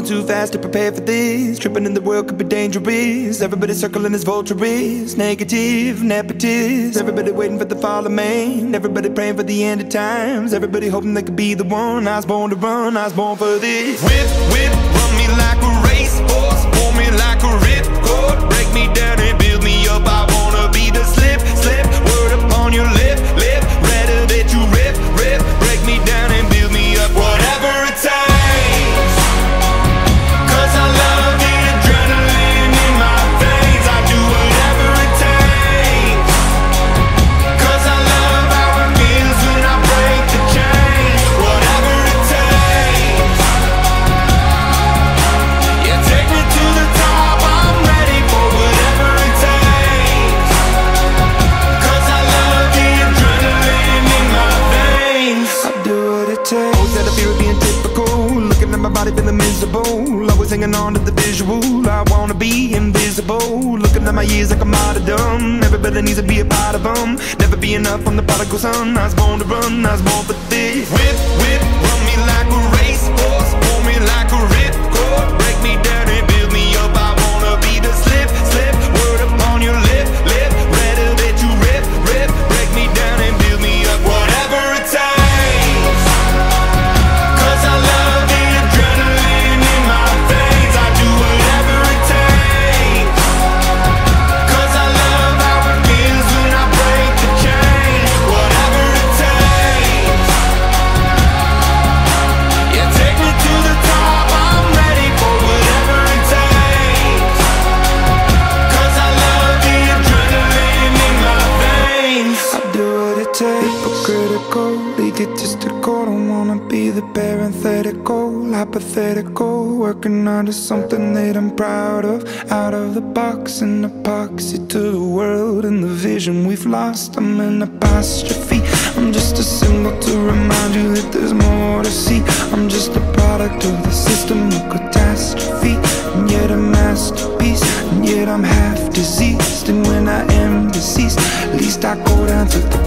Falling too fast to prepare for this. Tripping in the world could be dangerous. Everybody circling as vultures. Negative, nepotist. Everybody waiting for the fall of man. Everybody praying for the end of times. Everybody hoping they could be the one. I was born to run, I was born for this. Whip, whip, run me like a racehorse. Pull me like a ripcord. Break me down and build me up. I wanna be the slip, slip. Word upon your lip, lip. Rather that you rip, rip. Break me down and build me up. Whatever it takes. Feeling miserable, always hanging on to the visual. I wanna be invisible, looking at my years like I'm out of dumb. Everybody needs to be a part of them. Never be enough, I'm the prodigal son. I was born to run, I was born for this. Whip, whip, run me like a racehorse. Pull me like a ripcord. Break me down and build me up. I wanna be the slip, slip. Word upon your lip, lip. Rather that you rip, rip. Break me down and build me up. Whatever it takes. Egotistical, don't wanna be the parenthetical, hypothetical, working onto something that I'm proud of. Out of the box, an epoxy to the world and the vision we've lost. I'm an apostrophe, I'm just a symbol to remind you that there's more to see. I'm just a product of the system of catastrophe, and yet a masterpiece, and yet I'm half diseased. And when I am deceased, at least I go down to the